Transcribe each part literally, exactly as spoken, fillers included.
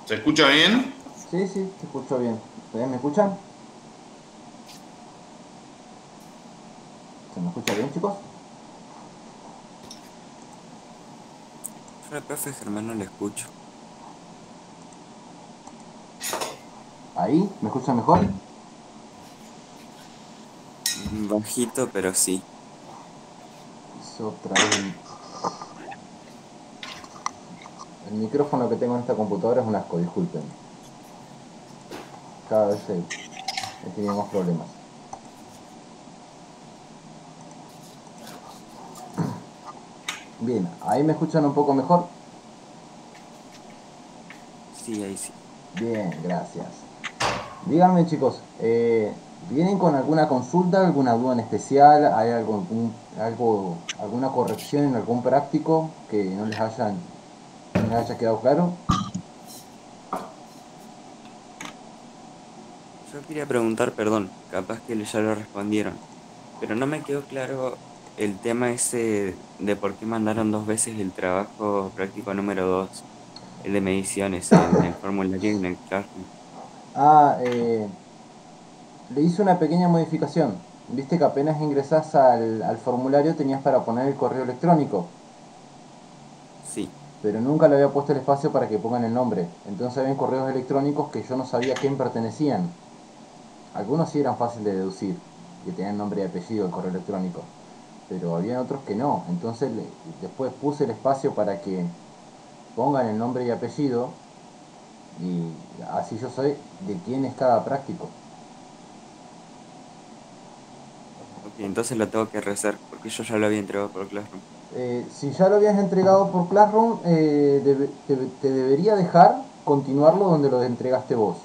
¿Se escucha bien? Sí, sí, te escucho bien. ¿Ustedes me escuchan? ¿Se me escucha bien, chicos? Yo al profe Germán no le escucho. ¿Ahí? ¿Me escuchan mejor? Mm, Bajito, pero sí. Es otra vez el, el micrófono que tengo en esta computadora es un asco, disculpen. Cada vez he, he tenido más problemas. Bien, ¿ahí me escuchan un poco mejor? Sí, ahí sí. Bien, gracias. Díganme, chicos, eh, ¿vienen con alguna consulta, alguna duda en especial? ¿Hay algo, algún- algo, alguna corrección en algún práctico que no les hayan, no les haya quedado claro? Yo quería preguntar, perdón, capaz que ya lo respondieron, pero no me quedó claro el tema ese de por qué mandaron dos veces el trabajo práctico número dos, el de mediciones, en el formulario y en el Classroom. Ah, eh, le hice una pequeña modificación. Viste que apenas ingresás al, al formulario tenías para poner el correo electrónico, Sí, pero nunca le había puesto el espacio para que pongan el nombre. Entonces había correos electrónicos que yo no sabía a quién pertenecían. Algunos sí eran fáciles de deducir, que tenían nombre y apellido el correo electrónico, pero había otros que no. Entonces le- después puse el espacio para que pongan el nombre y apellido y así yo sé de quién es cada práctico. ok, entonces lo tengo que rezar, porque yo ya lo había entregado por Classroom. Eh, si ya lo habías entregado por Classroom, eh, debe- te, te debería dejar continuarlo donde lo entregaste vos.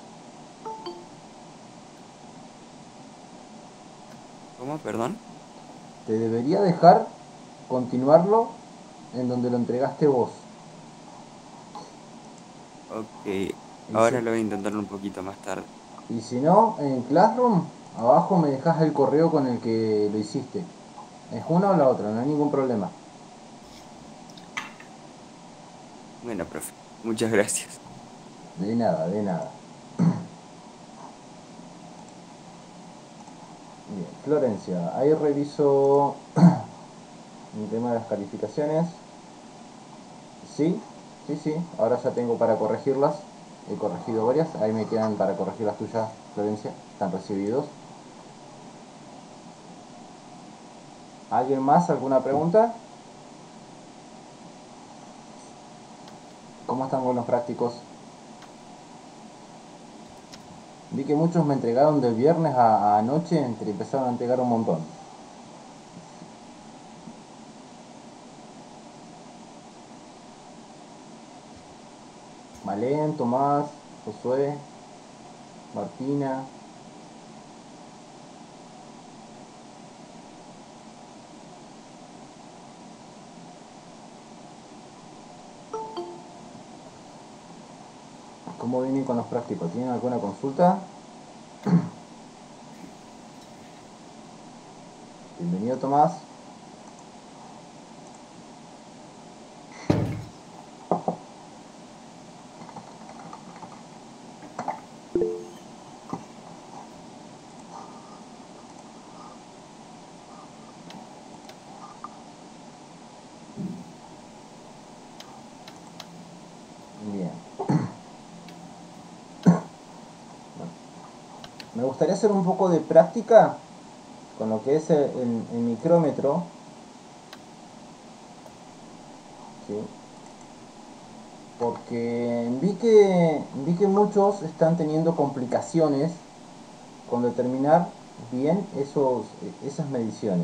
¿Cómo, perdón? Te debería dejar continuarlo en donde lo entregaste vos. Ok, Y si, ahora lo voy a intentar un poquito más tarde. y si no, en Classroom, abajo me dejas el correo con el que lo hiciste. Es una o la otra, no hay ningún problema. Bueno, profe, muchas gracias. De nada, de nada. Bien, Florencia, ahí reviso el tema de las calificaciones. Sí, sí, sí, ahora ya tengo para corregirlas. He corregido varias, ahí me quedan para corregir las tuyas, Florencia. Están recibidos. ¿Alguien más? ¿Alguna pregunta? ¿Cómo están con los prácticos? Vi que muchos me entregaron del viernes a, a anoche, entre empezaron a entregar un montón. Malén, Tomás, Josué, Martina. ¿Cómo vienen con los prácticos? ¿Tienen alguna consulta? Bienvenido, Tomás. Bien. Me gustaría hacer un poco de práctica con lo que es el, el- el micrómetro. ¿Sí? Porque vi que, vi que muchos están teniendo complicaciones con determinar bien esos, esas mediciones.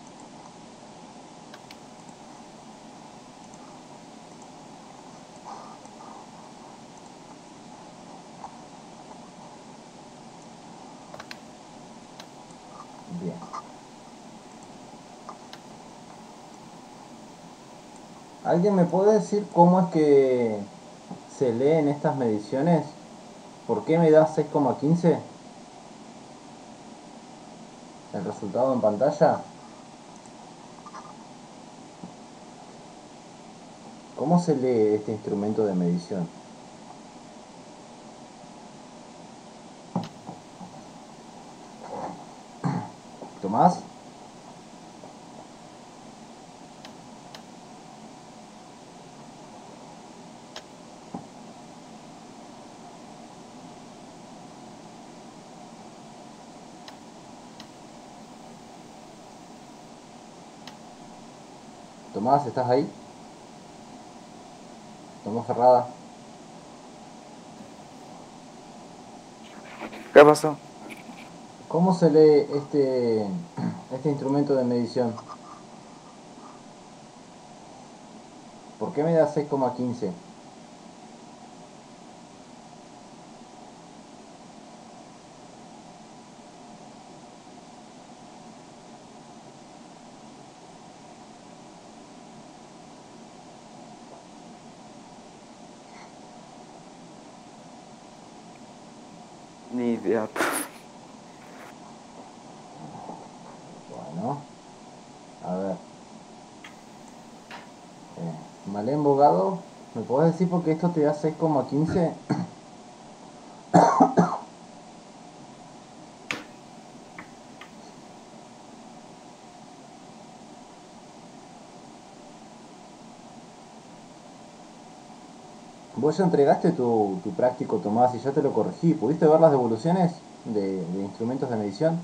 Bien. ¿Alguien me puede decir cómo es que se leen estas mediciones? ¿Por qué me da seis coma quince el resultado en pantalla? ¿Cómo se lee este instrumento de medición? Tomás. Tomás, ¿estás ahí? Tomás Ferrada. ¿Qué pasó? ¿Cómo se lee este, este instrumento de medición? ¿Por qué me da seis coma quince? Ni idea. Bueno, a ver. Eh, Malén Bogado, ¿me podés decir por qué esto te da seis coma quince? Vos ya entregaste tu, tu práctico, Tomás, y ya te lo corregí. ¿Pudiste ver las devoluciones de, de instrumentos de medición?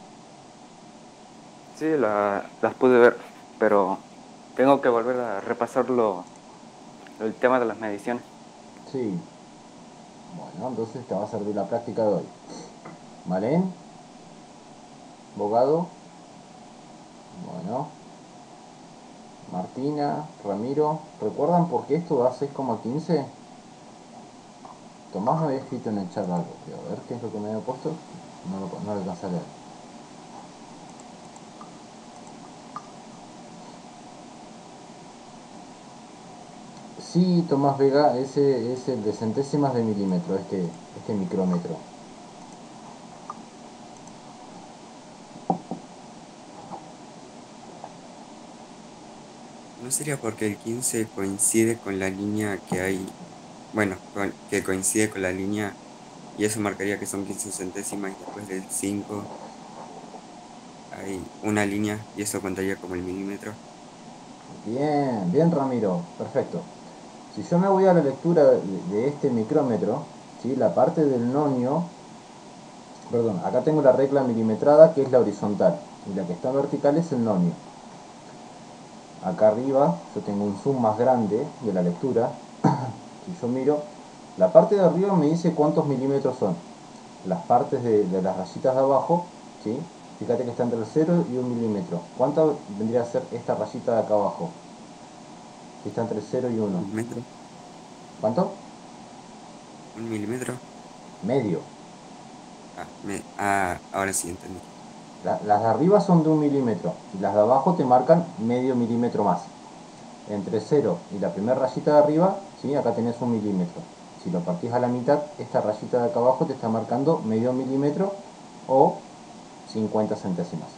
Sí, la, las pude ver, pero tengo que volver a repasarlo, el tema de las mediciones. Sí. Bueno, entonces te va a servir la práctica de hoy. Malén, Bogado, bueno, Martina, Ramiro. ¿Recuerdan por qué esto da seis coma quince? Tomás me había escrito en el chat algo, pero a ver qué es lo que me había puesto. No lo, no lo alcancé a leer. Sí, Tomás Vega, ese es el de centésimas de milímetro, este, este micrómetro. ¿No sería porque el quince coincide con la línea que hay, bueno, con- que coincide con la línea y eso marcaría que son quince centésimas y después del cinco hay una línea y eso contaría como el milímetro? Bien, bien Ramiro, perfecto. Si yo me voy a la lectura de, de este micrómetro, ¿sí? La parte del nonio, perdón, acá tengo la regla milimetrada que es la horizontal y la que está vertical es el nonio. Acá arriba yo tengo un zoom más grande de la lectura. Si yo miro, la parte de arriba me dice cuántos milímetros son. Las partes de, de las rayitas de abajo, ¿sí? Fíjate que está entre el cero y un milímetro. ¿Cuánto vendría a ser esta rayita de acá abajo? Si está entre cero y ¿Un uno. milímetro? ¿Cuánto? ¿Un milímetro? Medio. Ah, me, ah, ahora sí entendí. La- las de arriba son de un milímetro y las de abajo te marcan medio milímetro más. Entre cero y la primera rayita de arriba, ¿sí? Acá tenés un milímetro. Si lo partís a la mitad, esta rayita de acá abajo te está marcando medio milímetro o cincuenta centésimas.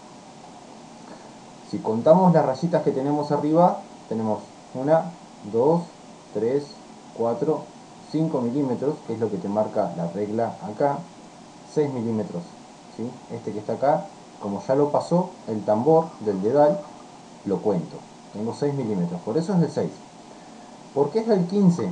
Si contamos las rayitas que tenemos arriba, tenemos una, dos, tres, cuatro, cinco milímetros, que es lo que te marca la regla acá, seis milímetros. ¿Sí? Este que está acá, como ya lo pasó el tambor del dedal, lo cuento. Tengo seis milímetros, por eso es de seis. ¿Por qué es el quince?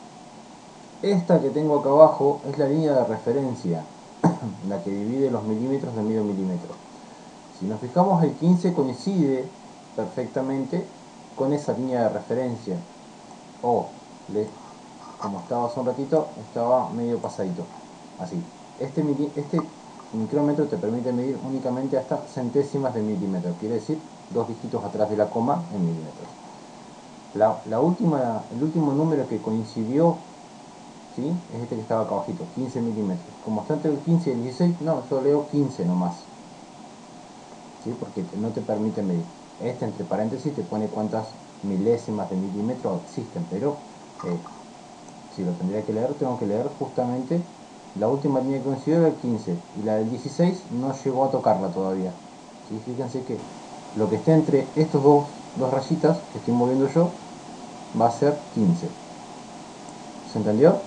Esta que tengo acá abajo es la línea de referencia, la que divide los milímetros de medio milímetro. Si nos fijamos, el quince coincide perfectamente con esa línea de referencia. O, le, como estaba hace un ratito, estaba medio pasadito. Así. Este, este micrómetro te permite medir únicamente hasta centésimas de milímetro. Quiere decir dos dígitos atrás de la coma en milímetros. La, la última, el último número que coincidió, ¿sí? Es este que estaba acá abajito, quince milímetros. Como está entre el quince y el dieciséis, no, yo leo quince nomás. ¿Sí? Porque no te permite medir. Este entre paréntesis te pone cuántas milésimas de milímetro existen, pero eh, si lo tendría que leer, tengo que leer justamente la última línea que coincidió era el quince y la del dieciséis no llegó a tocarla todavía. ¿Sí? Fíjense que lo que esté entre estos dos, dos rayitas que estoy moviendo yo va a ser quince. ¿Se entendió?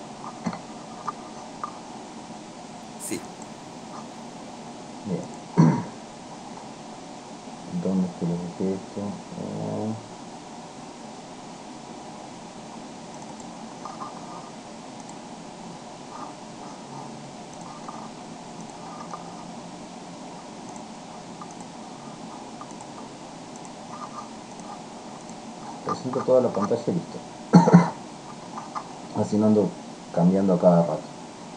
Sí, Bien. presento toda la pantalla y listo. Así no ando cambiando a cada rato.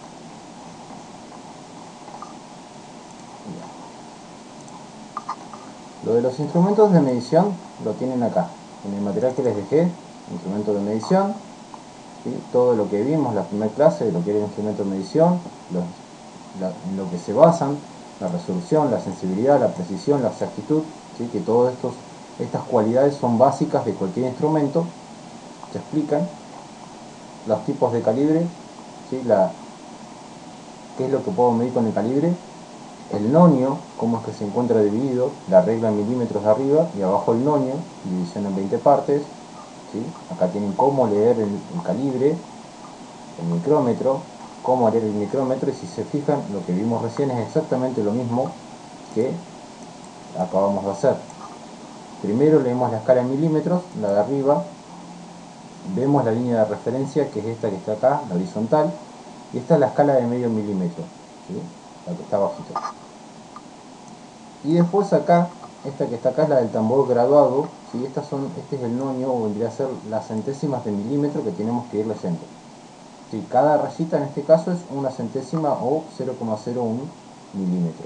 Lo de los instrumentos de medición lo tienen acá, en el material que les dejé, instrumento de medición, ¿sí? Todo lo que vimos la primera clase de lo que era el instrumento de medición, los, la, en lo que se basan, la resolución, la sensibilidad, la precisión, la exactitud, ¿sí? Que todas estas cualidades son básicas de cualquier instrumento, se explican, los tipos de calibre, ¿sí? La, qué es lo que puedo medir con el calibre, el nonio, cómo es que se encuentra dividido, la regla en milímetros de arriba y abajo el nonio, división en veinte partes, ¿sí? Acá tienen cómo leer el, el calibre, el micrómetro, cómo leer el micrómetro, y si se fijan lo que vimos recién es exactamente lo mismo que acabamos de hacer. Primero leemos la escala en milímetros, la de arriba, vemos la línea de referencia que es esta que está acá, la horizontal, y esta es la escala de medio milímetro, ¿sí? La que está abajito. Y después acá, esta que está acá es la del tambor graduado, ¿sí? Estas son, este es el nonio, o vendría a ser las centésimas de milímetro que tenemos que ir leyendo. ¿Sí? Cada rayita en este caso es una centésima o cero coma cero uno milímetro.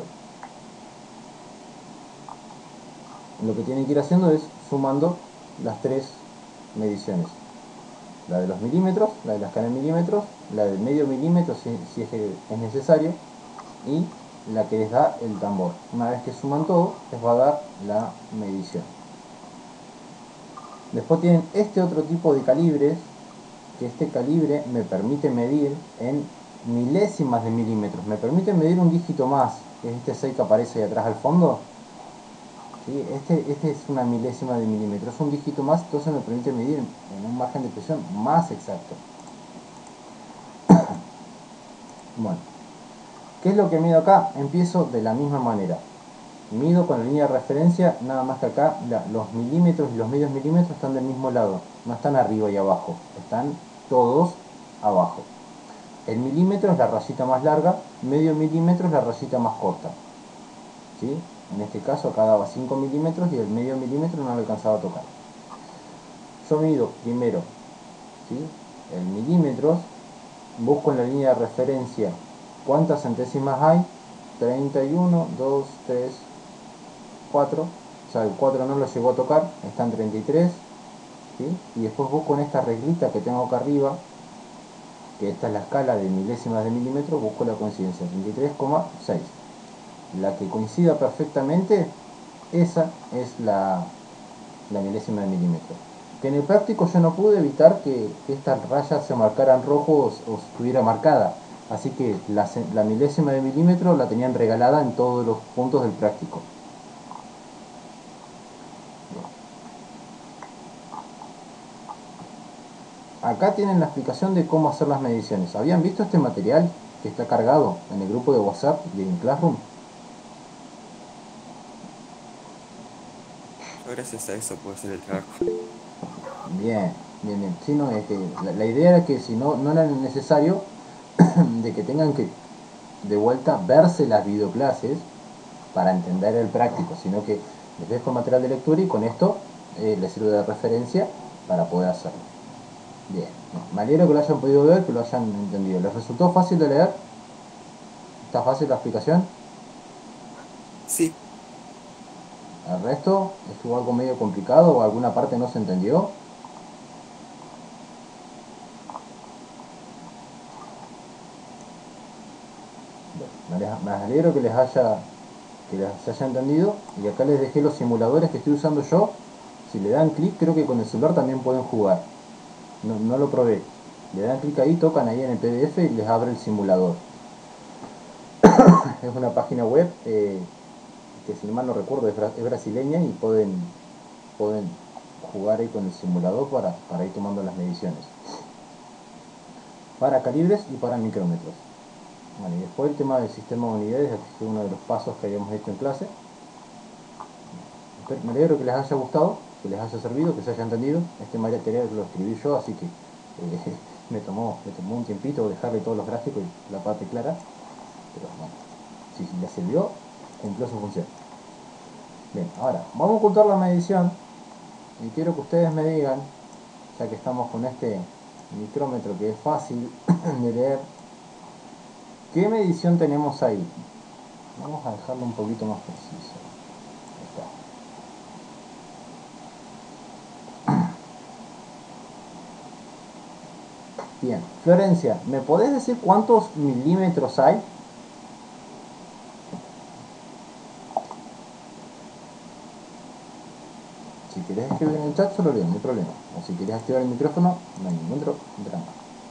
Lo que tienen que ir haciendo es sumando las tres mediciones. La de los milímetros, la de la escala en milímetros, la del medio milímetro si, si es que es necesario, y la que les da el tambor. Una vez que suman todo, les va a dar la medición. Después tienen este otro tipo de calibres, que este calibre me permite medir en milésimas de milímetros, me permite medir un dígito más, que es este seis que aparece ahí atrás al fondo. ¿Sí? Este, este es una milésima de milímetro, es un dígito más, entonces me permite medir en un margen de precisión más exacto. Bueno, ¿qué es lo que mido acá? Empiezo de la misma manera. Mido con la línea de referencia, nada más que acá la, los milímetros y los medios milímetros están del mismo lado, no están arriba y abajo, están todos abajo. El milímetro es la rayita más larga, medio milímetro es la rayita más corta, ¿sí? En este caso acá daba cinco milímetros y el medio milímetro no lo alcanzaba a tocar. Yo mido primero, ¿sí? El milímetros, busco en la línea de referencia cuántas centésimas hay, treinta y uno, dos, tres, cuatro, o sea el cuatro no lo llegó a tocar, están treinta y tres, ¿sí? Y después busco en esta reglita que tengo acá arriba, que esta es la escala de milésimas de milímetro, busco la coincidencia, treinta y tres coma seis. La que coincida perfectamente, esa es la, la milésima de milímetro. Que en el práctico yo no pude evitar que, que esta raya se marcara en rojo o, o estuviera marcada, así que la, la milésima de milímetro la tenían regalada en todos los puntos del práctico. Acá tienen la explicación de cómo hacer las mediciones. ¿Habían visto este material que está cargado en el grupo de WhatsApp de Classroom? Yo gracias a eso puedo hacer el trabajo. Bien, bien, bien. Sí, no, es que la, la idea era que si no, no era necesario de que tengan que de vuelta verse las videoclases para entender el práctico, sino que les dejo material de lectura y con esto eh, les sirve de referencia para poder hacerlo. Bien, me alegro que lo hayan podido ver, que lo hayan entendido. ¿Les resultó fácil de leer? ¿Está fácil la explicación? Sí, ¿El resto estuvo algo medio complicado o alguna parte no se entendió? Bueno, me alegro que les haya que les haya entendido, y acá les dejé los simuladores que estoy usando yo. Si le dan clic, creo que con el celular también pueden jugar. No, no lo probé. Le dan clic ahí, tocan ahí en el P D F y les abre el simulador. Es una página web eh, que, si mal no recuerdo, es, bra es brasileña, y pueden, pueden jugar ahí con el simulador para, para ir tomando las mediciones. Para calibres y para micrómetros. Bueno, y después el tema del sistema de unidades, que es uno de los pasos que habíamos hecho en clase. Me alegro que les haya gustado, que les haya servido, que se haya entendido. Este material lo escribí yo, así que eh, me, tomó, me tomó un tiempito dejarle todos los gráficos y la parte clara. Pero bueno, si les sirvió, cumplió su función. Bien, ahora vamos a ocultar la medición. Y quiero que ustedes me digan, ya que estamos con este micrómetro que es fácil de leer, ¿qué medición tenemos ahí? Vamos a dejarlo un poquito más preciso. Ahí está. Bien, Florencia, ¿me podés decir cuántos milímetros hay? Si querés escribir en el chat, solo leo, no hay problema. O si querés activar el micrófono, no hay ningún drama.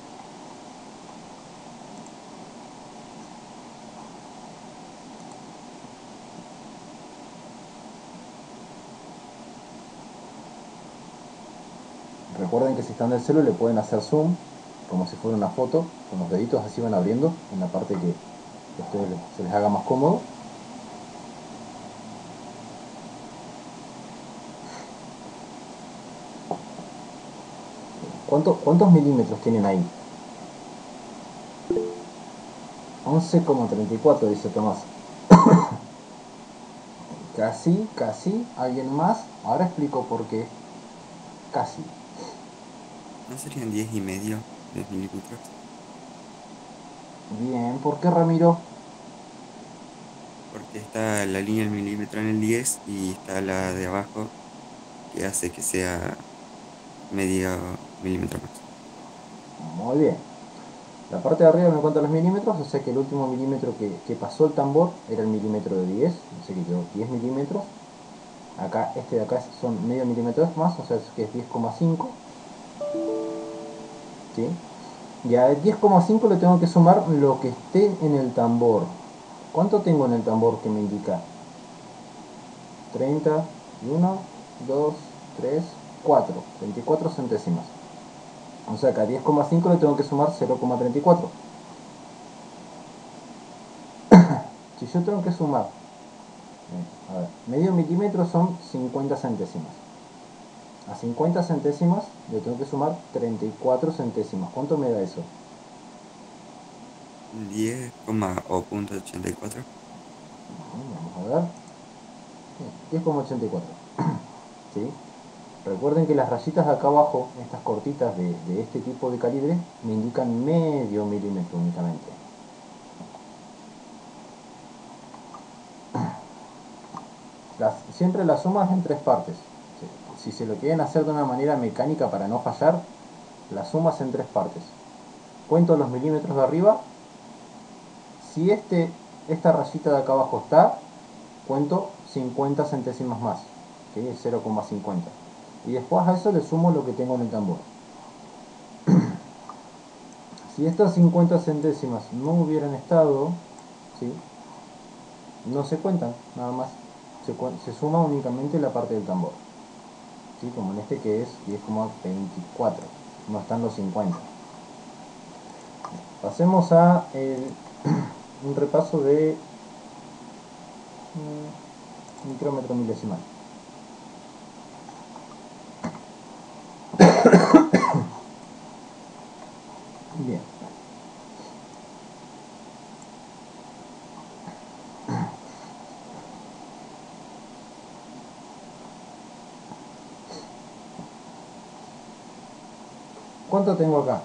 Recuerden que si están en el celular le pueden hacer zoom, como si fuera una foto, con los deditos así van abriendo, en la parte que a ustedes se les haga más cómodo. ¿Cuánto, ¿Cuántos milímetros tienen ahí? once coma treinta y cuatro dice Tomás. Casi, casi. ¿Alguien más? Ahora explico por qué. Casi. ¿No serían diez y medio de milímetros? Bien, ¿por qué, Ramiro? Porque está la línea del milímetro en el diez y está la de abajo que hace que sea medio milímetro más. Muy bien. La parte de arriba me cuenta los milímetros, o sea que el último milímetro que, que pasó el tambor era el milímetro de diez, o sea que quedó diez milímetros. Acá, este de acá son medio milímetro más, o sea que es diez coma cinco. ¿Sí? Y a diez coma cinco le tengo que sumar lo que esté en el tambor. ¿Cuánto tengo en el tambor que me indica? treinta, uno, dos, tres, cuatro. veinticuatro centésimas. O sea que a diez coma cinco le tengo que sumar cero coma treinta y cuatro. Si yo tengo que sumar, a ver, medio milímetro son cincuenta centésimas. A cincuenta centésimas le tengo que sumar treinta y cuatro centésimas. ¿Cuánto me da eso? diez, o punto ochenta y cuatro. Vamos a ver. diez coma ochenta y cuatro. ¿Sí? Recuerden que las rayitas de acá abajo, estas cortitas de, de este tipo de calibre, me indican medio milímetro únicamente. Las, siempre las sumas en tres partes. Si se lo quieren hacer de una manera mecánica para no fallar, las sumas en tres partes. Cuento los milímetros de arriba. Si este, esta rayita de acá abajo está, cuento cincuenta centésimas más, que es cero coma cincuenta. Y después a eso le sumo lo que tengo en el tambor. Si estas cincuenta centésimas no hubieran estado, ¿sí?, no se cuentan, nada más. Se, se suma únicamente la parte del tambor. ¿Sí? Como en este que es diez coma veinticuatro. No están los cincuenta. Pasemos a el, un repaso de um, micrómetro milesimal. Bien. ¿Cuánto tengo acá?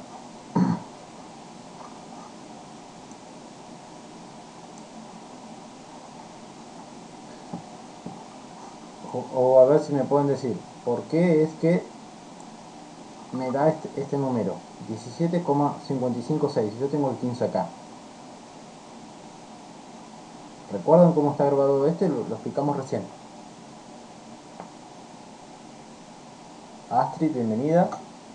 O, o a ver si me pueden decir, ¿por qué es que me da este, este número? diecisiete coma cincuenta y cinco seis. Yo tengo el quince acá. ¿Recuerdan cómo está grabado este? Lo, lo explicamos recién. Astrid, bienvenida.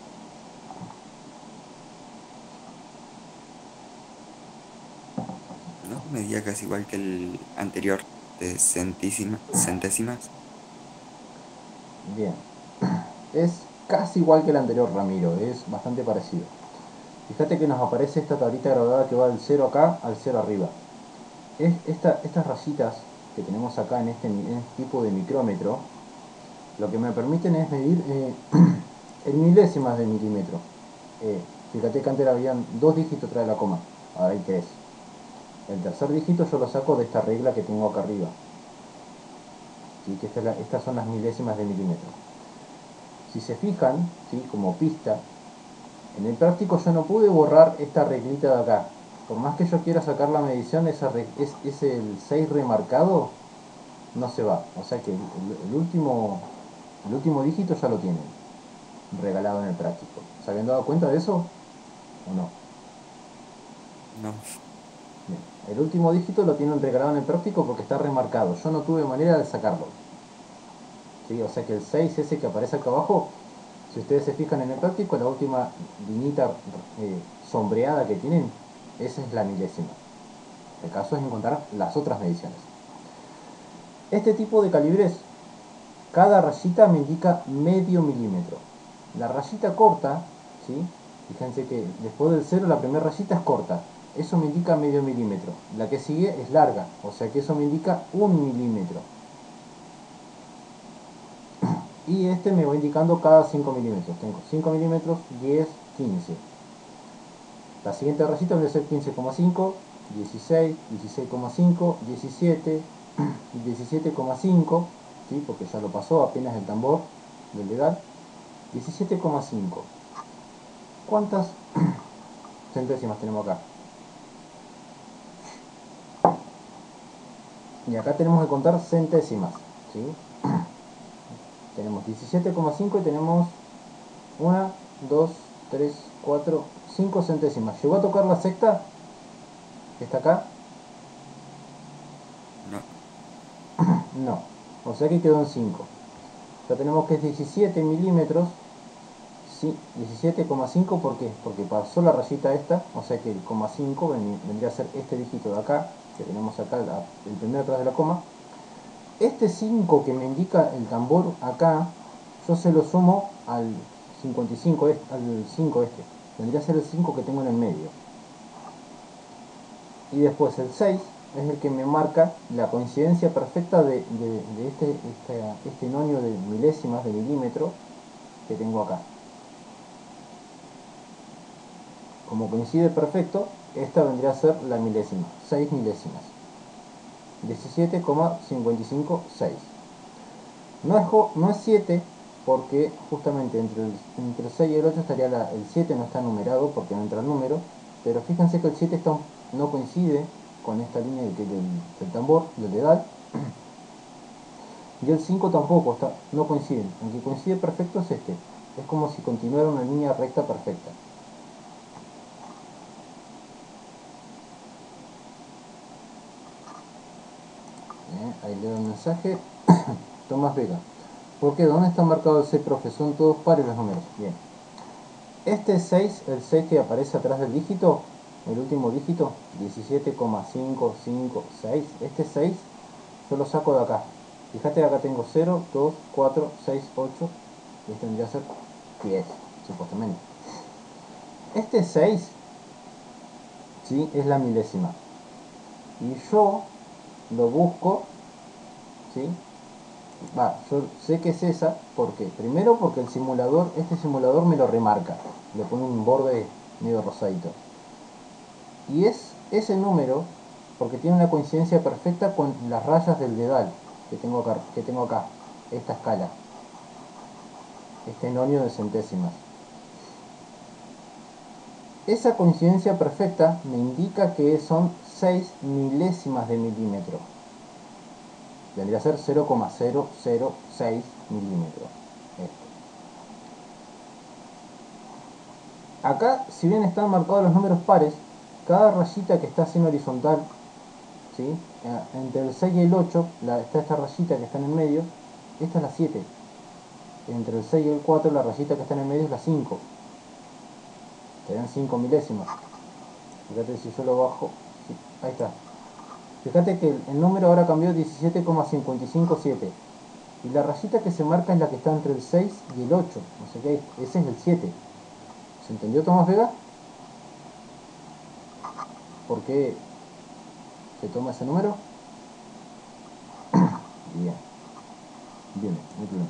¿No medía casi igual que el anterior de centísima, centésimas? Bien. Es casi igual que el anterior, Ramiro. Es bastante parecido. Fíjate que nos aparece esta tablita grabada que va del cero acá al cero arriba. Es esta, estas rayitas que tenemos acá en este, en este tipo de micrómetro, lo que me permiten es medir eh, en milésimas de milímetro. Eh, fíjate que antes habían dos dígitos tras de la coma, ahora hay tres. El tercer dígito yo lo saco de esta regla que tengo acá arriba. ¿Sí? Que esta es la, estas son las milésimas de milímetro. si se fijan, ¿sí? Como pista, en el práctico yo no pude borrar esta reglita de acá. Por más que yo quiera sacar la medición, esa es, es el seis remarcado, no se va. O sea que el, el, el, último, el último dígito ya lo tienen regalado en el práctico. ¿Se habían dado cuenta de eso o no? No, Bien. El último dígito lo tienen regalado en el práctico porque está remarcado. Yo no tuve manera de sacarlo. ¿Sí? O sea que el seis ese que aparece acá abajo, si ustedes se fijan en el práctico, la última liñita eh, sombreada que tienen, esa es la milésima. El caso es encontrar las otras mediciones. Este tipo de calibres, cada rayita me indica medio milímetro. La rayita corta, ¿sí? Fíjense que después del cero la primera rayita es corta. Eso me indica medio milímetro. La que sigue es larga, o sea que eso me indica un milímetro. Y este me va indicando cada cinco milímetros. Tengo cinco milímetros, diez, quince. La siguiente rayita va a ser quince coma cinco, dieciséis, dieciséis coma cinco, diecisiete, diecisiete coma cinco, ¿sí? Porque ya lo pasó apenas el tambor del dedal. diecisiete coma cinco. ¿Cuántas centésimas tenemos acá? Y acá tenemos que contar centésimas, ¿sí? Tenemos diecisiete coma cinco y tenemos una, dos, tres, cuatro, cinco centésimas. ¿Llegó a tocar la sexta? ¿Que está acá? no, No. O sea que quedó en cinco. Ya tenemos que es diecisiete milímetros. Sí, diecisiete coma cinco, ¿por qué? Porque pasó la rayita esta, o sea que el coma cinco vendría a ser este dígito de acá, que tenemos acá, la, el primero atrás de la coma. Este cinco que me indica el tambor acá, yo se lo sumo al cincuenta y cinco, este, al cinco este. Vendría a ser el cinco que tengo en el medio. Y después el seis es el que me marca la coincidencia perfecta de, de, de este, este, este nonio de milésimas de milímetro que tengo acá. Como coincide perfecto, esta vendría a ser la milésima, seis milésimas. diecisiete coma cincuenta y cinco, seis. No es, no es siete porque justamente entre el, entre el seis y el ocho estaría la, el siete no está numerado porque no entra el número, pero fíjense que el siete está, no coincide con esta línea del, del, del tambor, del dedal, y el cinco tampoco, está, no coinciden. El que coincide perfecto es este, es como si continuara una línea recta perfecta. Bien, ahí leo el mensaje. Tomás Vega. ¿Por qué? ¿Dónde está marcado el seis, profe? Son todos pares los números. Bien. Este seis, el seis que aparece atrás del dígito, el último dígito, diecisiete coma quinientos cincuenta y seis, este seis yo lo saco de acá. Fíjate, acá tengo cero, dos, cuatro, seis, ocho, y este tendría que ser diez, supuestamente. Este seis, ¿sí? Es la milésima. Y yo lo busco, ¿sí? Va, yo sé que es esa, porque primero porque el simulador, este simulador me lo remarca, le pone un borde medio rosadito. Y es ese número porque tiene una coincidencia perfecta con las rayas del dedal que tengo acá, que tengo acá, esta escala, este nonio de centésimas. Esa coincidencia perfecta me indica que son seis milésimas de milímetro. Vendría a ser cero coma cero cero seis milímetros. Esto. Acá, si bien están marcados los números pares, cada rayita que está así en horizontal, ¿sí? Entre el seis y el ocho, la, está esta rayita que está en el medio, esta es la siete. Entre el seis y el cuatro, la rayita que está en el medio es la cinco. Te dan cinco milésimas. Fíjate si yo lo bajo. Sí, ahí está. Fíjate que el, el número ahora cambió a diecisiete coma cincuenta y cinco siete. Y la rayita que se marca es la que está entre el seis y el ocho. No sé qué, ese es el siete. ¿Se entendió, Tomás Vega? ¿Por qué se toma ese número? Bien. Bien, muy bien.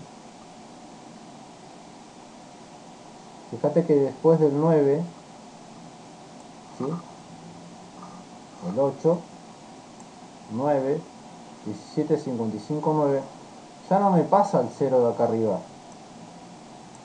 Fíjate que después del nueve, ¿sí? El ocho, nueve, diecisiete, cincuenta y cinco, nueve, ya no me pasa el cero de acá arriba.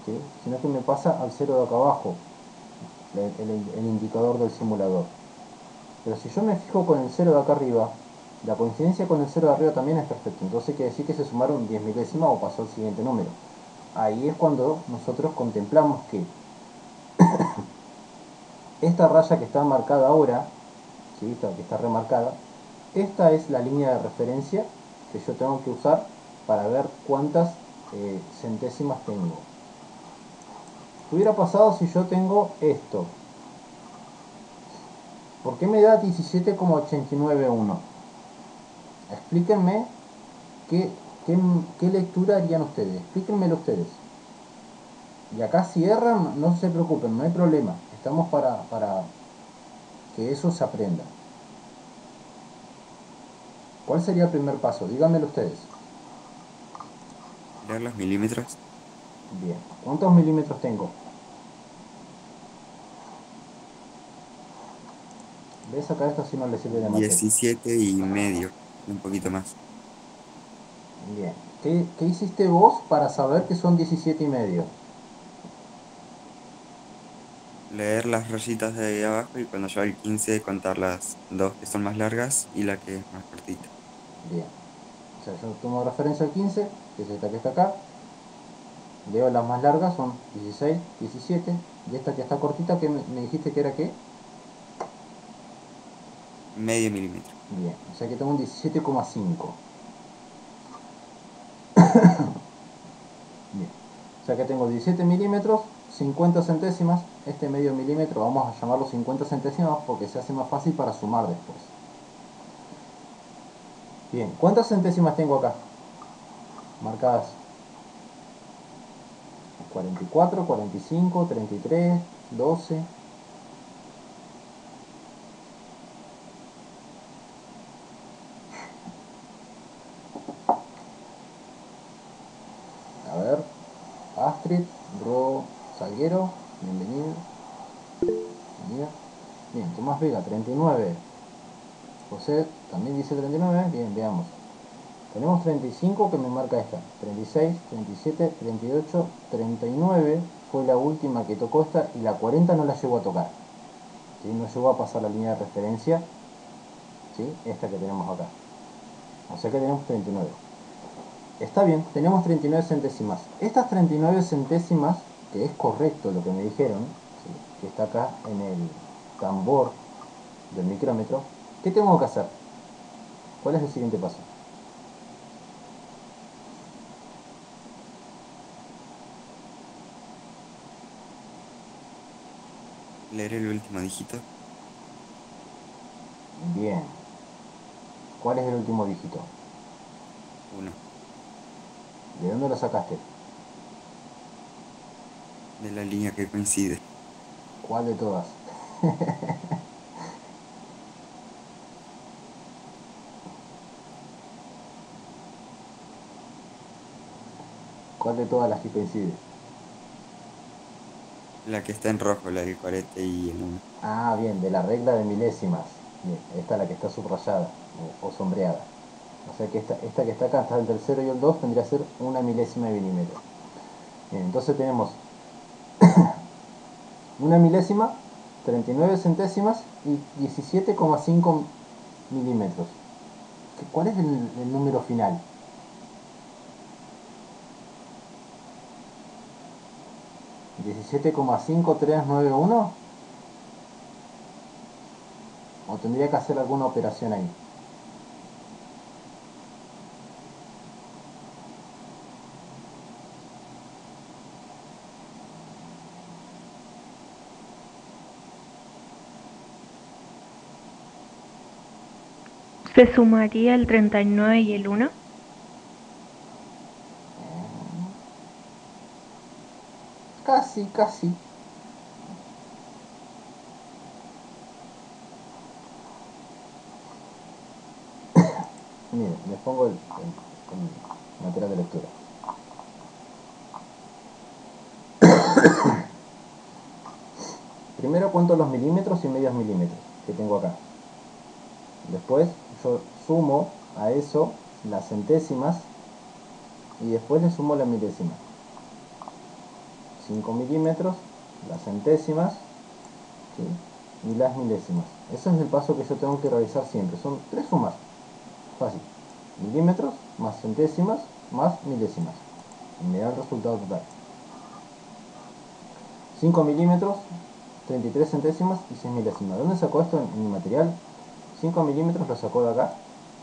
¿sí? Sino que me pasa al cero de acá abajo, el, el, el indicador del simulador. Pero si yo me fijo con el cero de acá arriba, la coincidencia con el cero de arriba también es perfecta. Entonces quiere decir que se sumaron diez milésimas o pasó al siguiente número. Ahí es cuando nosotros contemplamos que esta raya que está marcada ahora, ¿sí? Esta que está remarcada, esta es la línea de referencia que yo tengo que usar para ver cuántas eh, centésimas tengo. ¿Qué hubiera pasado si yo tengo esto? ¿Por qué me da diecisiete coma ochenta y nueve uno? Explíquenme qué, qué, qué lectura harían ustedes. Explíquenmelo ustedes. Y acá si erran, no se preocupen, no hay problema. Estamos para, para que eso se aprenda. ¿Cuál sería el primer paso? Díganmelo ustedes. Leer los milímetros. Bien. ¿Cuántos milímetros tengo? ¿Ves acá? Esto sí no le sirve de materia. Diecisiete y medio. Un poquito más. Bien. ¿Qué, qué hiciste vos para saber que son diecisiete y medio? Leer las rayitas de ahí abajo y cuando llego al quince contar las dos que son más largas y la que es más cortita. Bien. O sea, yo tomo referencia al quince, que es esta que está acá. Leo las más largas, son dieciséis, diecisiete. Y esta que está cortita, que me, me dijiste que era qué? Medio milímetro. Bien. O sea que tengo un diecisiete coma cinco. Bien. O sea que tengo diecisiete milímetros, cincuenta centésimas. Este medio milímetro vamos a llamarlo cincuenta centésimas porque se hace más fácil para sumar después. Bien. ¿Cuántas centésimas tengo acá? Marcadas. cuarenta y cuatro, cuarenta y cinco, treinta y tres, doce. A ver. Astrid, Ro, Salguero, bienvenido. Bienvenida. Bien, Tomás Vega, treinta y nueve. José también dice treinta y nueve. Bien, veamos. Tenemos treinta y cinco que me marca esta. treinta y seis, treinta y siete, treinta y ocho, treinta y nueve fue la última que tocó esta y la cuarenta no la llegó a tocar. ¿Sí? No llegó a pasar la línea de referencia. ¿Sí? Esta que tenemos acá. O sea que tenemos treinta y nueve. Está bien, tenemos treinta y nueve centésimas. Estas treinta y nueve centésimas, que es correcto lo que me dijeron, ¿sí? Que está acá en el tambor del micrómetro, ¿qué tengo que hacer? ¿Cuál es el siguiente paso? Leer el último dígito. Bien. ¿Cuál es el último dígito? Uno. ¿De dónde lo sacaste? De la línea que coincide. ¿Cuál de todas? ¿Cuál de todas las que coincide? La que está en rojo, la del cuarenta y el uno. Ah, bien, de la regla de milésimas. Bien, esta es la que está subrayada o, o sombreada. O sea que esta, esta que está acá, está entre el cero y el dos, tendría que ser una milésima de milímetro. Bien, entonces tenemos una milésima, treinta y nueve centésimas y diecisiete coma cinco milímetros. ¿Cuál es el, el número final? ¿diecisiete coma cinco tres nueve uno? ¿O tendría que hacer alguna operación ahí? ¿Se sumaría el treinta y nueve y el uno? Casi, casi. Miren, les pongo el, el, el material de lectura. Primero cuento los milímetros y medios milímetros que tengo acá. Después yo sumo a eso las centésimas y después le sumo la milésima. cinco milímetros, las centésimas, ¿sí? Y las milésimas. Ese es el paso que yo tengo que realizar siempre. Son tres sumas. Fácil. Milímetros más centésimas más milésimas. Y me da el resultado total. cinco milímetros, treinta y tres centésimas y seis milésimas. ¿De dónde sacó esto en, en mi material? cinco milímetros lo sacó de acá.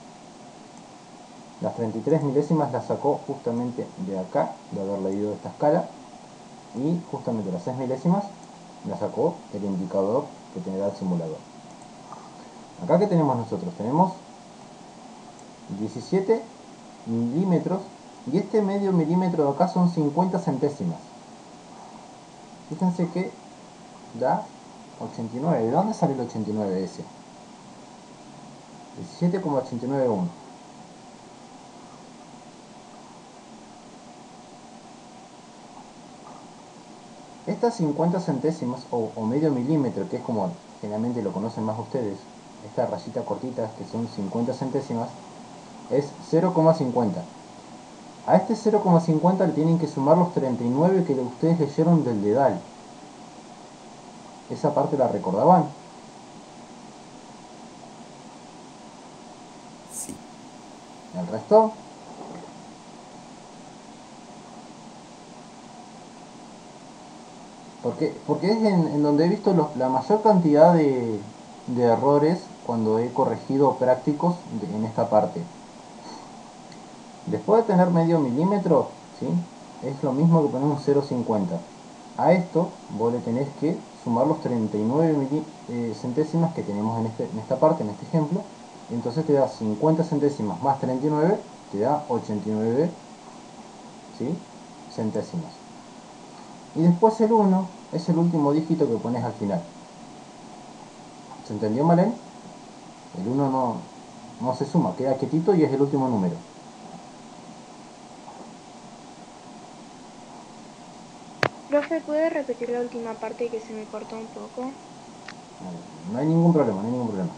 Las treinta y tres milésimas las sacó justamente de acá, de haber leído esta escala. Y justamente las seis milésimas las sacó el indicador que tendrá el simulador. Acá que tenemos nosotros, tenemos diecisiete milímetros y este medio milímetro de acá son cincuenta centésimas. Fíjense que da ochenta y nueve. ¿De dónde sale el ochenta y nueve ese? diecisiete coma ochenta y nueve uno. Estas cincuenta centésimas o, o medio milímetro, que es como generalmente lo conocen más ustedes, esta rayita cortita que son cincuenta centésimas, es cero coma cincuenta. A este cero coma cincuenta le tienen que sumar los treinta y nueve que ustedes leyeron del dedal. Esa parte la recordaban. Sí. El resto, porque, porque es en, en donde he visto los, la mayor cantidad de, de errores cuando he corregido prácticos de, en esta parte. Después de tener medio milímetro, ¿sí? Es lo mismo que poner un cero coma cincuenta. A esto vos le tenés que sumar los treinta y nueve milí, eh, centésimas que tenemos en, este, en esta parte, en este ejemplo. Y entonces te da cincuenta centésimas más treinta y nueve, te da ochenta y nueve, ¿sí? centésimas. Y después el uno es el último dígito que pones al final. ¿Se entendió, Malén? El uno no, no se suma, queda quietito y es el último número. Profe, ¿puede repetir la última parte que se me cortó un poco? No hay ningún problema, no hay ningún problema.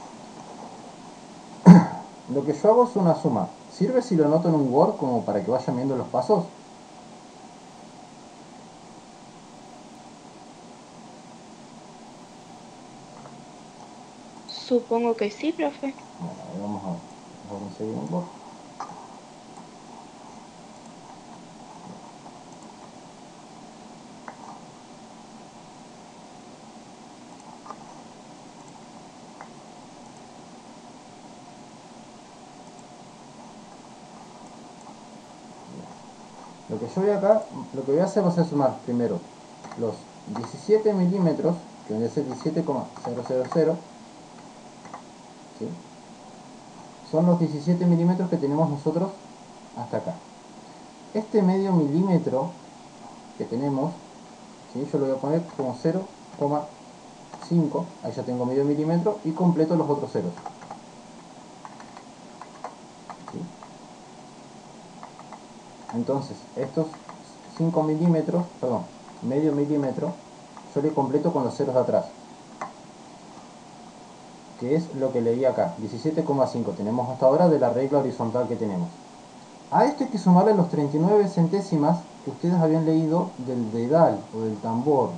Lo que yo hago es una suma. ¿Sirve si lo anoto en un Word como para que vayan viendo los pasos? Supongo que sí, profe. Bueno, ahí vamos a, vamos a conseguir un Word. Lo que yo voy acá, lo que voy a hacer va a ser sumar primero los diecisiete milímetros, que viene a ser diecisiete coma cero cero cero, ¿sí? Son los diecisiete milímetros que tenemos nosotros hasta acá. Este medio milímetro que tenemos, ¿sí? Yo lo voy a poner como cero coma cinco, ahí ya tengo medio milímetro y completo los otros ceros. ¿Sí? Entonces, estos cinco milímetros, perdón, medio milímetro, yo le completo con los ceros de atrás, que es lo que leí acá, diecisiete coma cinco tenemos hasta ahora de la regla horizontal que tenemos. A esto hay que sumarle los treinta y nueve centésimas que ustedes habían leído del dedal o del tambor.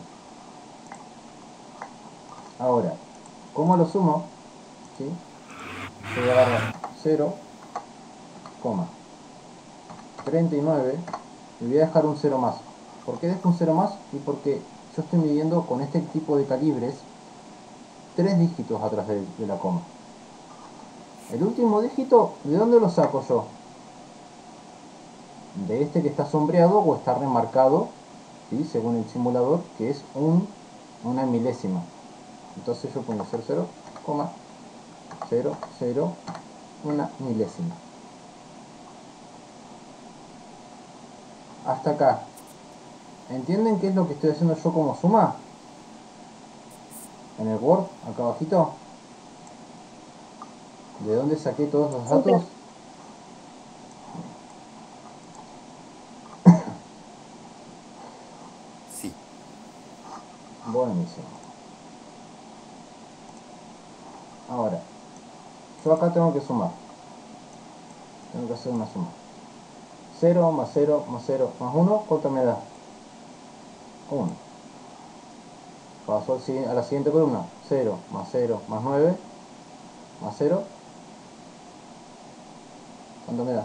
Ahora, ¿cómo lo sumo? ¿Sí? Yo voy a agarrar cero coma treinta y nueve y voy a dejar un cero más. ¿Por qué dejo un cero más? Y porque yo estoy midiendo con este tipo de calibres tres dígitos atrás de, de la coma. El último dígito, ¿de dónde lo saco yo? De este que está sombreado o está remarcado, ¿sí? Según el simulador, que es un, una milésima. Entonces yo pongo cero cero coma cero cero una milésima. Hasta acá. ¿Entienden qué es lo que estoy haciendo yo como suma? En el Word, acá abajito. ¿De dónde saqué todos los datos? Sí. Buenísimo. Ahora, yo acá tengo que sumar. Tengo que hacer una suma. cero más cero más cero más uno, ¿cuánto me da? uno. Paso al si- a la siguiente columna, cero más cero más nueve, más cero. ¿Cuánto me da?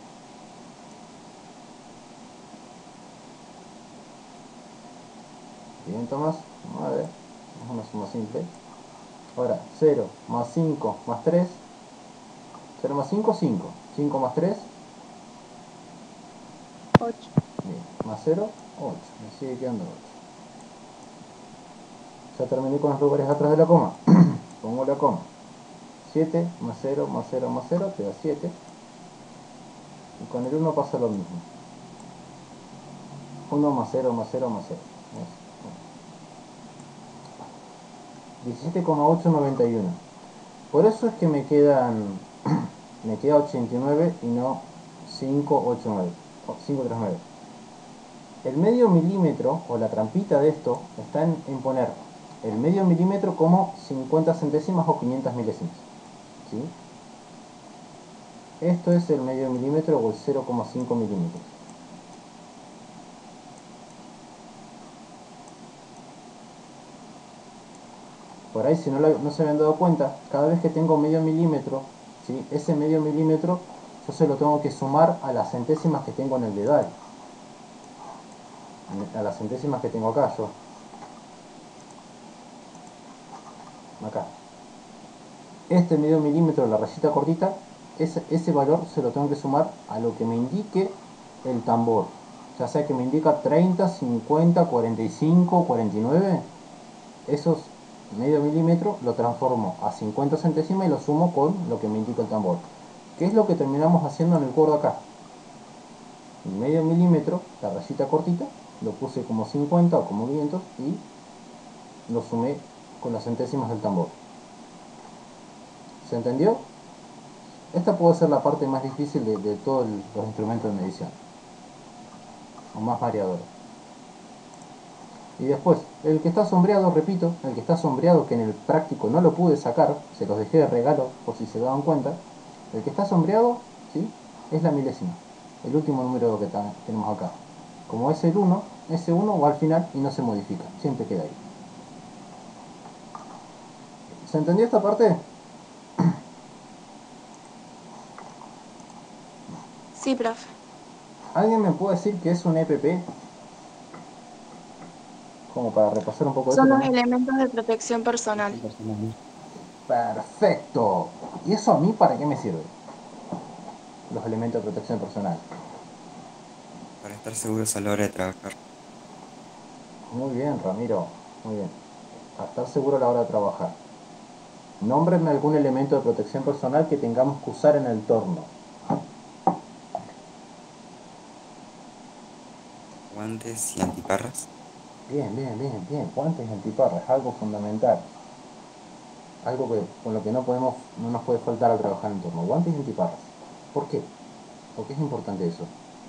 quinientos más nueve, es una suma simple. Ahora, cero más cinco más tres, cero más cinco, cinco. cinco más tres, ocho. bien, más cero, ocho. Me sigue quedando ocho. Ya terminé con los lugares atrás de la coma. Pongo la coma. siete más cero más cero más cero te da siete. Y con el uno pasa lo mismo. uno más cero más cero más cero. diecisiete coma ochocientos noventa y uno. Por eso es que me quedan me queda ochenta y nueve y no quinientos ochenta y nueve o quinientos treinta y nueve. El medio milímetro o la trampita de esto está en, en poner el medio milímetro como cincuenta centésimas o quinientas milésimas, ¿sí? Esto es el medio milímetro o el cero coma cinco milímetros. Por ahí, si no, lo, no se habían dado cuenta, cada vez que tengo medio milímetro, ¿sí? Ese medio milímetro yo se lo tengo que sumar a las centésimas que tengo en el dedal, a las centésimas que tengo acá yo. Acá. Este medio milímetro, la rayita cortita, ese, ese valor se lo tengo que sumar a lo que me indique el tambor. Ya sea que me indica treinta, cincuenta, cuarenta y cinco, cuarenta y nueve, esos medio milímetro lo transformo a cincuenta centésimas y lo sumo con lo que me indica el tambor. ¿Qué es lo que terminamos haciendo en el curso acá? El medio milímetro, la rayita cortita, lo puse como cincuenta o como quinientos y lo sumé con las centésimas del tambor. ¿Se entendió? Esta puede ser la parte más difícil de, de todos los instrumentos de medición, o más variadora. Y después, el que está sombreado, repito, el que está sombreado, que en el práctico no lo pude sacar, se los dejé de regalo por si se daban cuenta, el que está sombreado, ¿sí?, es la milésima, el último número que tenemos acá. Como es el uno, ese uno va al final y no se modifica, siempre queda ahí. ¿Se entendió esta parte? Sí, profe. ¿Alguien me puede decir qué es un E P P? Como para repasar un poco de Son esto los también. elementos de protección personal. Protección personal. Perfecto. ¿Y eso a mí para qué me sirve? Los elementos de protección personal. Para estar seguros a la hora de trabajar. Muy bien, Ramiro. Muy bien. Para estar seguro a la hora de trabajar. Nómbrenme algún elemento de protección personal que tengamos que usar en el torno. Guantes y antiparras. Bien, bien, bien, bien. Guantes y antiparras, algo fundamental. Algo que, con lo que no podemos, no nos puede faltar al trabajar en el torno. Guantes y antiparras. ¿Por qué? ¿Por qué es importante eso?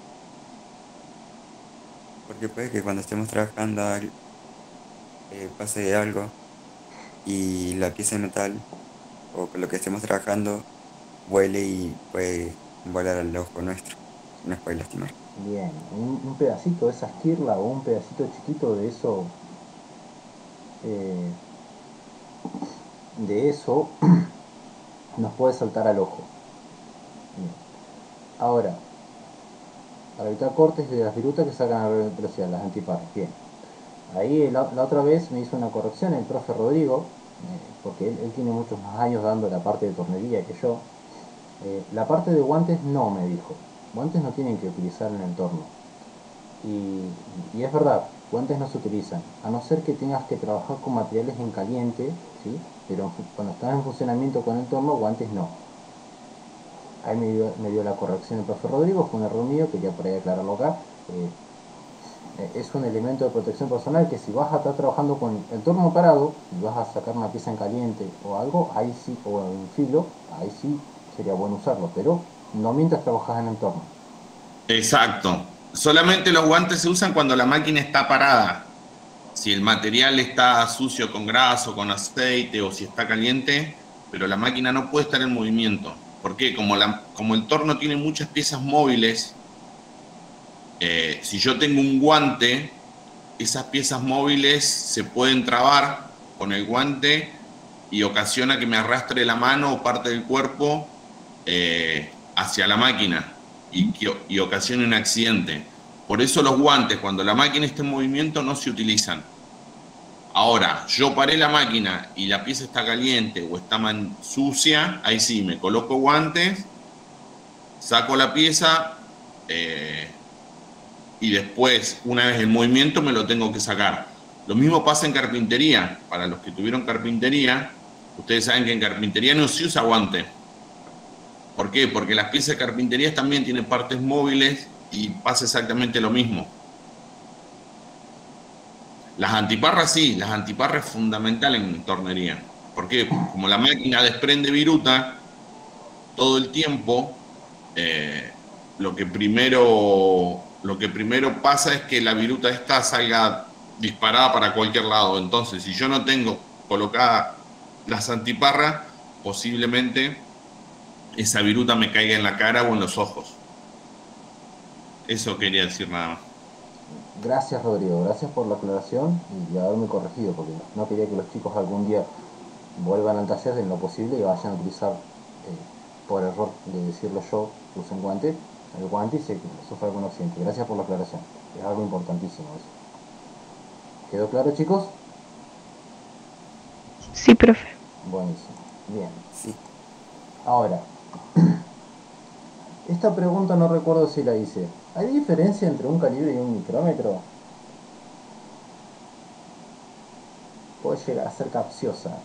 Porque puede que cuando estemos trabajando al- eh, pase algo y la pieza de metal o con lo que estemos trabajando vuele y puede volar al ojo nuestro. Nos puede lastimar. Bien, un, un pedacito de esa esquirla o un pedacito chiquito de eso, eh, de eso nos puede saltar al ojo. Bien. Ahora, para evitar cortes de las virutas que sacan a velocidad, las antiparras. Bien. Ahí la, la otra vez me hizo una corrección el profe Rodrigo, eh, porque él, él tiene muchos más años dando la parte de tornería que yo. Eh, la parte de guantes no, me dijo. Guantes no tienen que utilizar en el torno. Y, y es verdad, guantes no se utilizan, a no ser que tengas que trabajar con materiales en caliente, ¿sí? Pero cuando estás en funcionamiento con el torno, guantes no. Ahí me dio, me dio la corrección el profe Rodrigo, fue un error mío, quería por ahí aclararlo acá. Eh, es un elemento de protección personal que si vas a estar trabajando con el torno parado y vas a sacar una pieza en caliente o algo, ahí sí, o en filo, ahí sí sería bueno usarlo, pero no mientras trabajas en el torno. Exacto. Solamente los guantes se usan cuando la máquina está parada. Si el material está sucio con grasa o con aceite o si está caliente, pero la máquina no puede estar en movimiento. ¿Por qué? Como, la, como el torno tiene muchas piezas móviles, eh, si yo tengo un guante esas piezas móviles se pueden trabar con el guante y ocasiona que me arrastre la mano o parte del cuerpo eh, hacia la máquina y, y ocasione un accidente. Por eso los guantes, cuando la máquina está en movimiento, no se utilizan. Ahora, yo paré la máquina y la pieza está caliente o está sucia, ahí sí, me coloco guantes, saco la pieza eh, y después, una vez en movimiento, me lo tengo que sacar. Lo mismo pasa en carpintería. Para los que tuvieron carpintería, ustedes saben que en carpintería no se usa guante. ¿Por qué? Porque las piezas de carpintería también tienen partes móviles y pasa exactamente lo mismo. Las antiparras sí, las antiparras es fundamental en tornería. ¿Por qué? Como la máquina desprende viruta todo el tiempo, eh, lo que primero, lo que primero pasa es que la viruta esta salga disparada para cualquier lado. Entonces, si yo no tengo colocada las antiparras, posiblemente esa viruta me caiga en la cara o en los ojos. Eso quería decir nada más. Gracias, Rodrigo, gracias por la aclaración y haberme corregido, porque no quería que los chicos algún día vuelvan al taller en lo posible y vayan a utilizar, eh, por error de decirlo yo, usen guante, el guante y se sufra algún accidente. Gracias por la aclaración, es algo importantísimo eso. ¿Quedó claro, chicos? Sí, profe. Buenísimo, bien. Sí. Ahora, esta pregunta no recuerdo si la hice. ¿Hay diferencia entre un calibre y un micrómetro? Puede llegar a ser capciosa.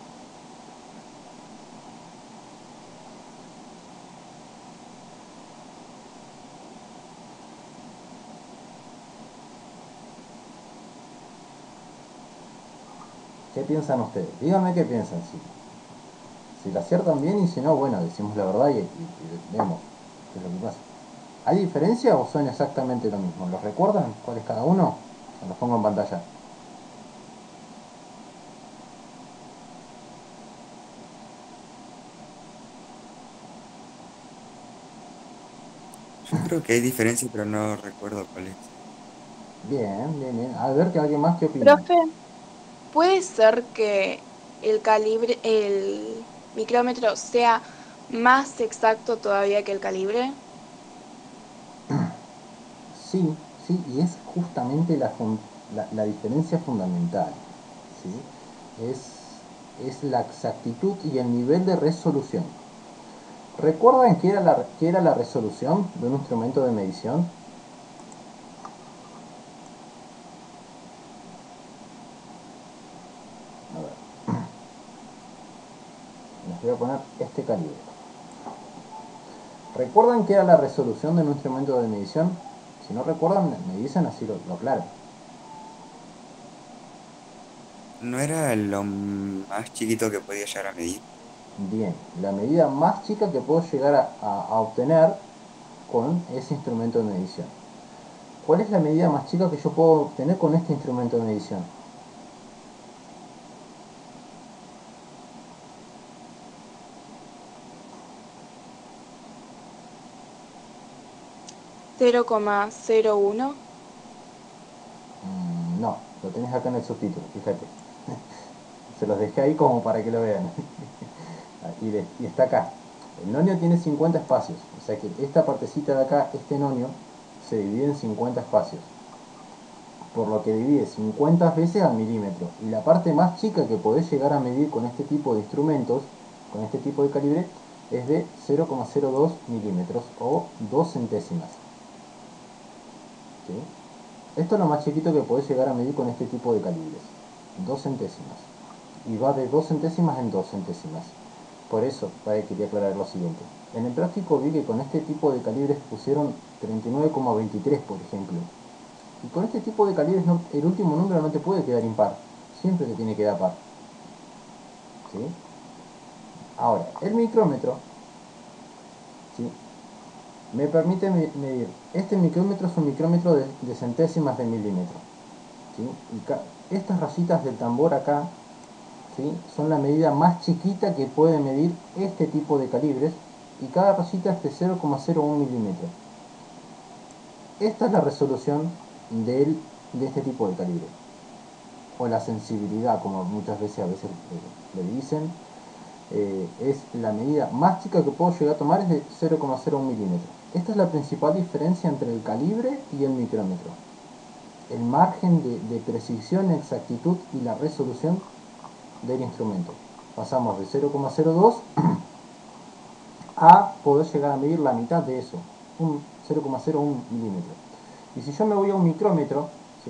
¿Qué piensan ustedes? Díganme qué piensan. Si, si la aciertan bien y si no, bueno, decimos la verdad y, y, y vemos qué es lo que pasa. ¿Hay diferencia o son exactamente lo mismo? ¿Los recuerdan? ¿Cuál es cada uno? Se los pongo en pantalla. Yo creo que hay diferencia, pero no recuerdo cuál es. Bien, bien, bien. A ver, que alguien más que opina. Profe, ¿puede ser que el calibre, el micrómetro sea más exacto todavía que el calibre? Sí, sí, y es justamente la, la, la diferencia fundamental. ¿Sí? Es, es la exactitud y el nivel de resolución. ¿Recuerdan qué era, la, qué era la resolución de un instrumento de medición? A ver. Les voy a poner este calibre. ¿Recuerdan qué era la resolución de un instrumento de medición? Si no recuerdan, me dicen, así lo, lo aclaro. ¿No era lo más chiquito que podía llegar a medir? Bien, la medida más chica que puedo llegar a, a, a obtener con ese instrumento de medición. ¿Cuál es la medida más chica que yo puedo obtener con este instrumento de medición? cero coma cero uno. Mm, no, lo tenés acá en el subtítulo, fíjate. Se los dejé ahí como para que lo vean. y, de, y está acá. El nonio tiene cincuenta espacios, o sea que esta partecita de acá, este nonio, se divide en cincuenta espacios. Por lo que divide cincuenta veces al milímetro. Y la parte más chica que podés llegar a medir con este tipo de instrumentos, con este tipo de calibre, es de cero coma cero dos milímetros o dos centésimas. ¿Sí? Esto es lo más chiquito que podés llegar a medir con este tipo de calibres. dos centésimas. Y va de dos centésimas en dos centésimas. Por eso, para quería aclarar lo siguiente. En el práctico vi que con este tipo de calibres pusieron treinta y nueve coma veintitrés, por ejemplo. Y con este tipo de calibres no, el último número no te puede quedar impar. Siempre te tiene que dar par. ¿Sí? Ahora, el micrómetro, ¿sí?, me permite medir. Este micrómetro es un micrómetro de, de centésimas de milímetro. ¿Sí? Y estas rayitas del tambor acá, ¿sí?, son la medida más chiquita que puede medir este tipo de calibres. Y cada rayita es de cero coma cero uno milímetros. Esta es la resolución del, de este tipo de calibre. o la sensibilidad, como muchas veces a veces eh, le dicen, eh, es la medida más chica que puedo llegar a tomar, es de cero coma cero uno milímetros. Esta es la principal diferencia entre el calibre y el micrómetro. El margen de, de precisión, exactitud y la resolución del instrumento. Pasamos de cero coma cero dos a poder llegar a medir la mitad de eso, un cero coma cero uno milímetros. Y si yo me voy a un micrómetro, ¿sí?,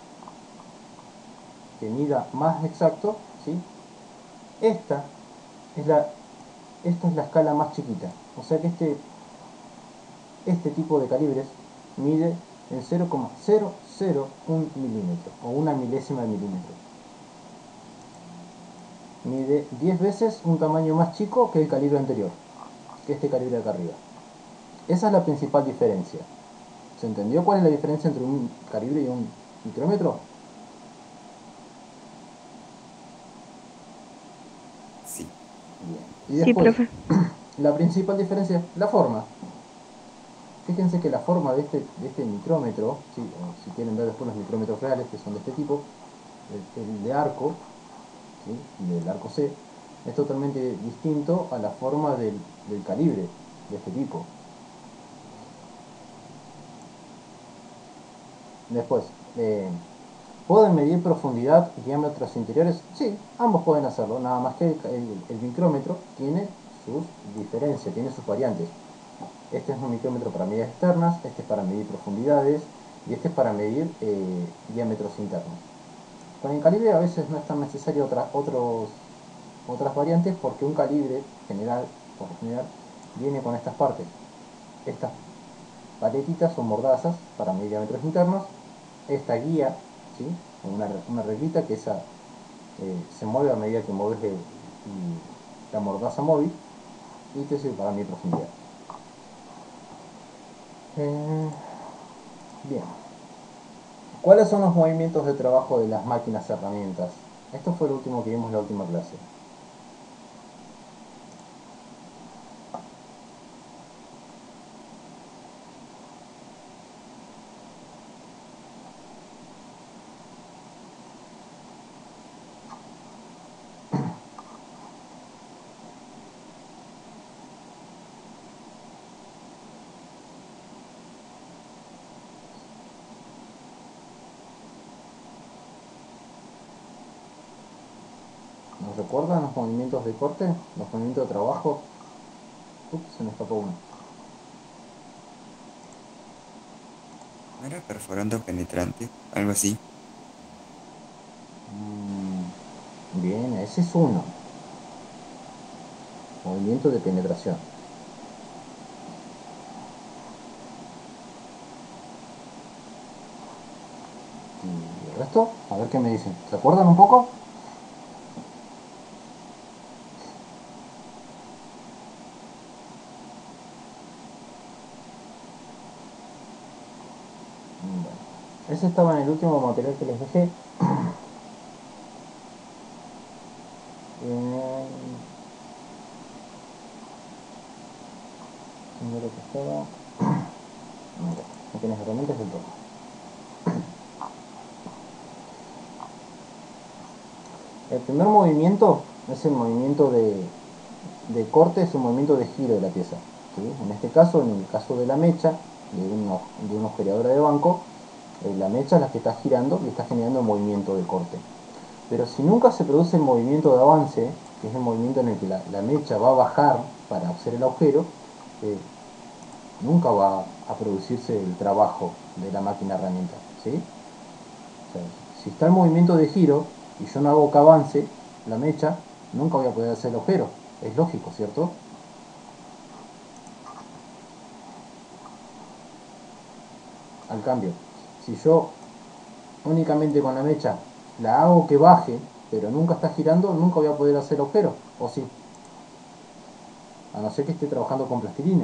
que mida más exacto, ¿sí?, esta es la, esta es la escala más chiquita. O sea que este, este tipo de calibres mide en cero coma cero cero uno milímetro o una milésima de milímetro. Mide diez veces un tamaño más chico que el calibre anterior, que este calibre de acá arriba. Esa es la principal diferencia. ¿Se entendió cuál es la diferencia entre un calibre y un micrómetro? Sí. Bien. Y Sí, después, profe. la principal diferencia es la forma. Fíjense que la forma de este, de este micrómetro, ¿sí?, o si quieren ver después los micrómetros reales, que son de este tipo, el, el de arco, ¿sí?, del arco C, es totalmente distinto a la forma del, del calibre de este tipo. Después, eh, ¿pueden medir profundidad y diámetros interiores? Sí, ambos pueden hacerlo, nada más que el, el, el micrómetro tiene sus diferencias, tiene sus variantes. Este es un micrómetro para medidas externas, este es para medir profundidades y este es para medir eh, diámetros internos. Con el calibre a veces no es tan necesario otra, otros, otras variantes, porque un calibre general, por lo general, viene con estas partes. Estas paletitas son mordazas para medir diámetros internos. Esta guía, ¿sí?, una, una reglita que esa eh, se mueve a medida que mueves el, la mordaza móvil, y te sirve para medir profundidad. Eh, bien. ¿Cuáles son los movimientos de trabajo de las máquinas herramientas? Esto fue lo último que vimos en la última clase. ¿Nos recuerdan los movimientos de corte? ¿Los movimientos de trabajo? Ups, se me escapó uno. ¿No era perforando penetrante? Algo así. Mm, bien, ese es uno. Movimiento de penetración. ¿Y el resto? A ver qué me dicen. ¿Se acuerdan un poco? Bueno, ese estaba en el último material que les dejé. Eh, ¿dónde lo que estaba? Mira, no tienes herramientas del todo. El primer movimiento es el movimiento de, de corte, es un movimiento de giro de la pieza, ¿sí? En este caso, en el caso de la mecha, de, uno, de una operadora de banco, eh, la mecha es la que está girando y está generando el movimiento de corte. Pero si nunca se produce el movimiento de avance, que es el movimiento en el que la, la mecha va a bajar para hacer el agujero, eh, nunca va a producirse el trabajo de la máquina herramienta, ¿sí? O sea, si está el movimiento de giro y yo no hago que avance la mecha, nunca voy a poder hacer el agujero. Es lógico, ¿cierto? Al cambio, si yo únicamente con la mecha la hago que baje, pero nunca está girando, nunca voy a poder hacer el agujero, ¿o sí? A no ser que esté trabajando con plastilina.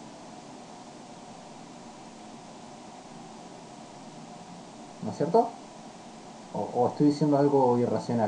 ¿No es cierto? O, o estoy diciendo algo irracional.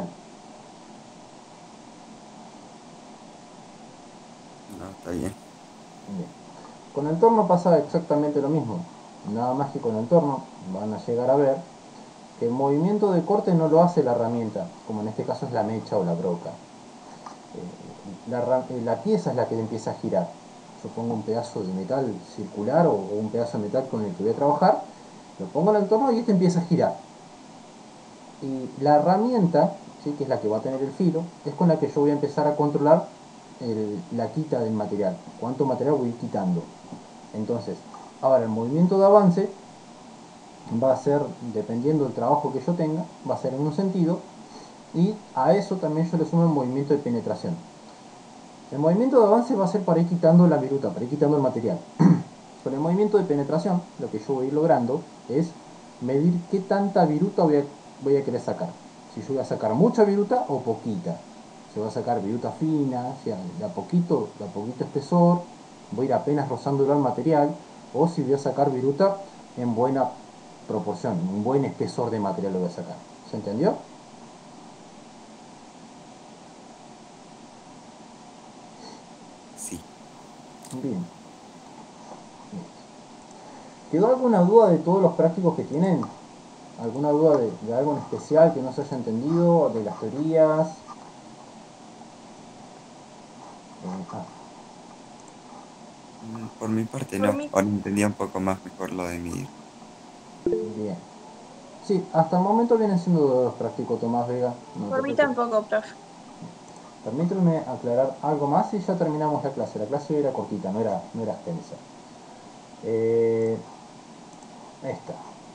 No, está bien. Bien. Con el torno pasa exactamente lo mismo. Nada más que con el torno van a llegar a ver que el movimiento de corte no lo hace la herramienta, como en este caso es la mecha o la broca. Eh, la, la pieza es la que empieza a girar. Yo pongo un pedazo de metal circular o, o un pedazo de metal con el que voy a trabajar, lo pongo en el entorno y este empieza a girar. Y la herramienta, ¿sí?, que es la que va a tener el filo, es con la que yo voy a empezar a controlar el, la quita del material, cuánto material voy a ir quitando. Entonces, ahora el movimiento de avance va a ser, dependiendo del trabajo que yo tenga, va a ser en un sentido, y a eso también yo le sumo el movimiento de penetración. El movimiento de avance va a ser para ir quitando la viruta, para ir quitando el material. Con el movimiento de penetración, lo que yo voy a ir logrando es medir qué tanta viruta voy a, voy a querer sacar. Si yo voy a sacar mucha viruta o poquita. Si voy a sacar viruta fina, si de a poquito, de a poquito espesor, voy a ir apenas rozándolo al material, o si voy a sacar viruta en buena proporción, un buen espesor de material lo voy a sacar. ¿Se entendió? Sí. Bien. ¿Quedó alguna duda de todos los prácticos que tienen? ¿Alguna duda de, de algo en especial que no se haya entendido? ¿De las teorías? Eh, ah, Mm, Por mi parte Por no, mí, ahora entendía un poco más mejor lo de medir. bien. Sí, hasta el momento vienen siendo dos prácticos, Tomás Vega. No te por mí preocupes. tampoco, profe. Permíteme aclarar algo más y ya terminamos la clase. La clase era cortita, no era, no era extensa. Eh, esta.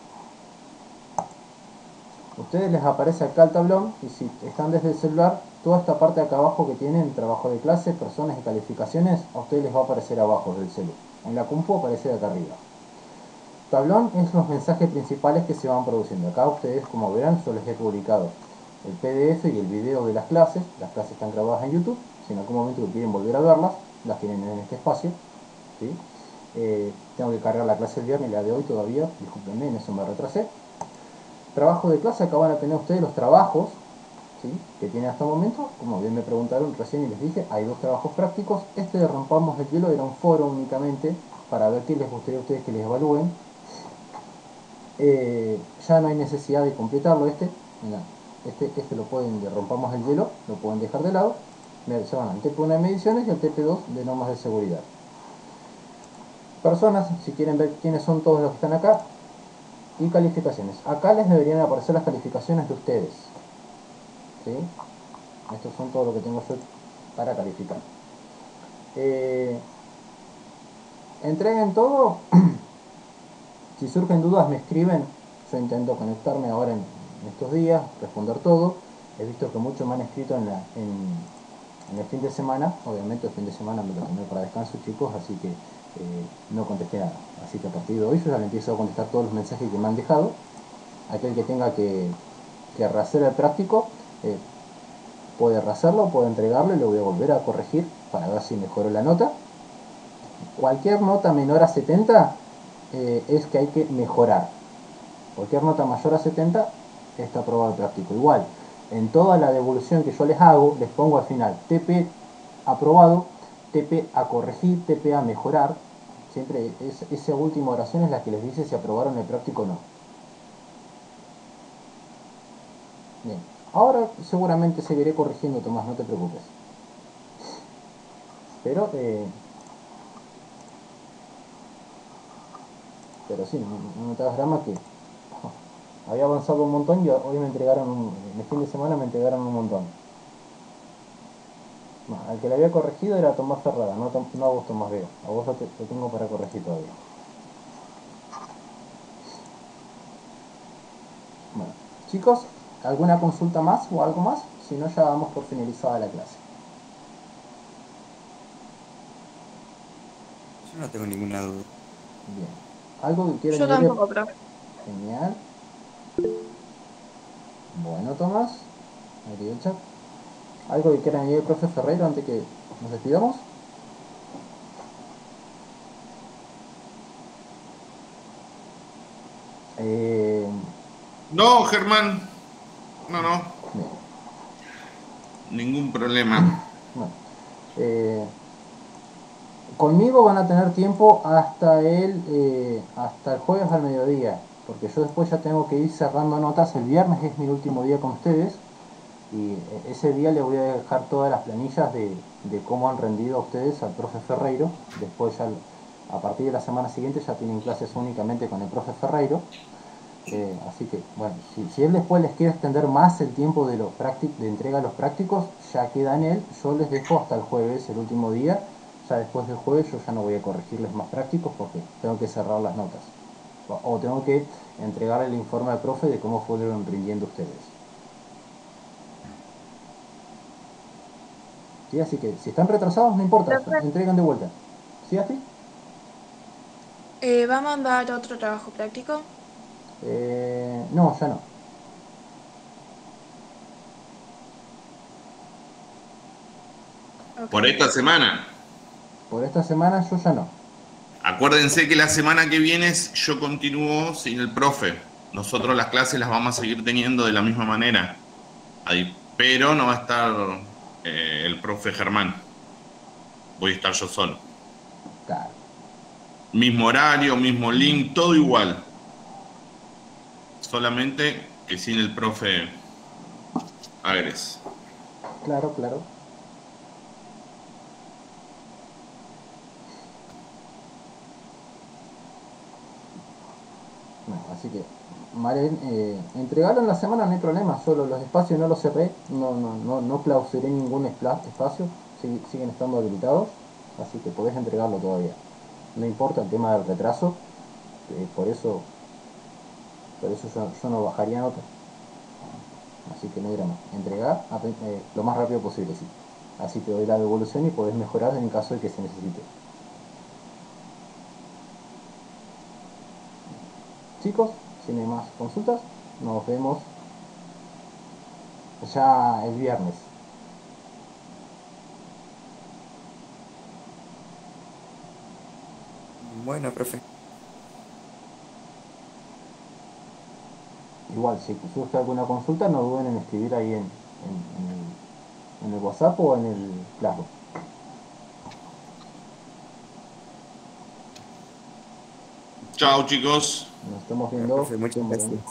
Ustedes les aparece acá el tablón y si están desde el celular, toda esta parte de acá abajo que tienen trabajo de clase, personas y calificaciones, a ustedes les va a aparecer abajo del celular. En la compu aparece de acá arriba. Tablón es los mensajes principales que se van produciendo. Acá ustedes, como verán, yo les he publicado el P D F y el video de las clases. Las clases están grabadas en YouTube. Si en algún momento quieren volver a verlas, las tienen en este espacio, ¿sí? Eh, tengo que cargar la clase del viernes y la de hoy todavía, discúlpenme, en eso me retrasé. Trabajo de clase, acá van a tener ustedes los trabajos, ¿sí?, que tienen hasta el momento. Como bien me preguntaron recién y les dije, hay dos trabajos prácticos. Este de rompamos el hielo era un foro únicamente para ver qué les gustaría a ustedes que les evalúen. Eh, ya no hay necesidad de completarlo este. Mira, este, este lo pueden, de rompamos el hielo, lo pueden dejar de lado. Se van al T P uno de mediciones y al T P dos de normas de seguridad. Personas, si quieren ver quiénes son todos los que están acá, y calificaciones. Acá les deberían aparecer las calificaciones de ustedes, ¿sí? Estos son todo lo que tengo yo para calificar. Eh, entreguen todo. Si surgen dudas me escriben. Yo intento conectarme ahora en, en estos días, responder todo. He visto que muchos me han escrito en, la, en, en el fin de semana. Obviamente el fin de semana me lo tomé para descanso, chicos, así que eh, no contesté nada. Así que a partir de hoy yo ya le empiezo a contestar todos los mensajes que me han dejado. Aquel que tenga que, que rehacer el práctico eh, puede rehacerlo, puede entregarlo y lo voy a volver a corregir para ver si mejoró la nota. Cualquier nota menor a setenta eh, es que hay que mejorar. Cualquier nota mayor a setenta está aprobado el práctico. Igual, en toda la devolución que yo les hago, les pongo al final T P aprobado, T P a corregir, T P a mejorar. Siempre es, esa última oración es la que les dice si aprobaron el práctico o no. Bien, ahora seguramente seguiré corrigiendo, Tomás, no te preocupes. Pero, eh, pero sí, no, no te hagas drama que oh, había avanzado un montón y hoy me entregaron, un, en el fin de semana me entregaron un montón. No, al que le había corregido era Tomás Ferrada, no, no a vos, Tomás Vega. A vos lo, te, lo tengo para corregir todavía. Bueno, chicos, ¿alguna consulta más o algo más? Si no, ya damos por finalizada la clase. Yo no tengo ninguna duda. Bien. ¿Algo que quieran Yo añadir? tampoco, profe. Genial. Bueno, Tomás. Ahí el chat. ¿Algo que quieran añadir, profe Ferreiro, antes que nos despidamos? Eh, No, Germán. No, no. bien. Ningún problema. Bueno, eh, conmigo van a tener tiempo hasta el, eh, hasta el jueves al mediodía. porque yo después ya tengo que ir cerrando notas. El viernes es mi último día con ustedes y ese día le voy a dejar todas las planillas de, de cómo han rendido a ustedes al profe Ferreiro. Después ya a partir de la semana siguiente ya tienen clases únicamente con el profe Ferreiro. Eh, así que, bueno, si, si él después les quiere extender más el tiempo de, los de entrega a los prácticos, ya queda en él. Yo les dejo hasta el jueves, el último día. Ya después del jueves yo ya no voy a corregirles más prácticos porque tengo que cerrar las notas. O, o tengo que entregar el informe al profe de cómo fueron rindiendo ustedes. ¿Sí? Así que si están retrasados, no importa, entregan de vuelta. ¿Sí, Astrid? Eh, ¿Va a mandar otro trabajo práctico? Eh, no, ya no. Okay. Por esta semana. Por esta semana yo ya no. Acuérdense que la semana que viene yo continúo sin el profe. Nosotros las clases las vamos a seguir teniendo de la misma manera. Pero no va a estar eh, el profe Germán. Voy a estar yo solo. Claro. Mismo horario, mismo link, todo igual. Solamente que sin el profe Agres. Claro, claro. Bueno, así que, Maren, eh, entregarlo en la semana no hay problema, solo los espacios no los cerré, no, no, no, no clausuré ningún espacio, sig siguen estando habilitados, así que podés entregarlo todavía. No importa el tema del retraso, eh, por eso, por eso yo, yo no bajaría nota. Así que no hay drama. Entregar eh, lo más rápido posible, sí. Así te doy la devolución y podés mejorar en caso de que se necesite. Chicos, si no hay más consultas, nos vemos ya el viernes. Bueno, profe. Igual, si surge alguna consulta, no duden en escribir ahí en, en, en, el, en el WhatsApp o en el Classroom. Chao, chicos. Nos estamos Bueno, viendo. profe, muchas Nos gracias. vemos.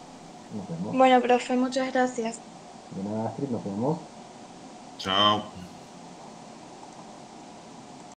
Nos vemos. Bueno, profe, muchas gracias. De nada, Astrid, nos vemos. Chao.